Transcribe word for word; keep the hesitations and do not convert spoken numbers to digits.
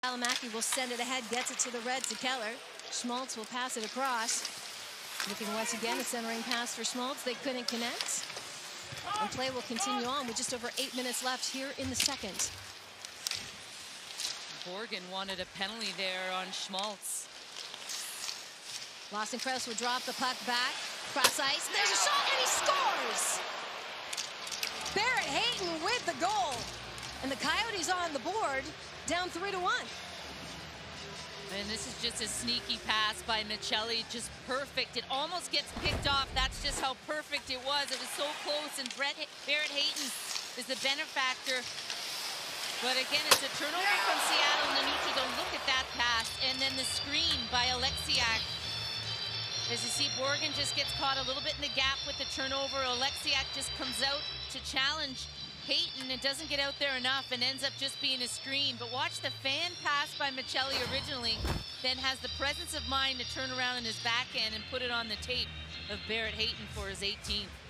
Valimaki will send it ahead, gets it to the red to Keller. Schmaltz will pass it across. Looking once again, a centering pass for Schmaltz. They couldn't connect. And play will continue on with just over eight minutes left here in the second. Borgen wanted a penalty there on Schmaltz. Lawson Crouse will drop the puck back. Cross ice. There's a shot and he scores! Barrett Hayton with the goal. And the Coyotes on the board, down three to one. And this is just a sneaky pass by Michelli, just perfect. It almost gets picked off. That's just how perfect it was. It was so close, and Brett Barrett Hayton is the benefactor. But again, it's a turnover from Seattle. Nanucci, don't look at that pass. And then the screen by Alexiak. As you see, Borgen just gets caught a little bit in the gap with the turnover. Alexiak just comes out to challenge Hayton and doesn't get out there enough and ends up just being a screen. But watch the fan pass by Michelli originally, then has the presence of mind to turn around in his backhand and put it on the tape of Barrett Hayton for his eighteenth.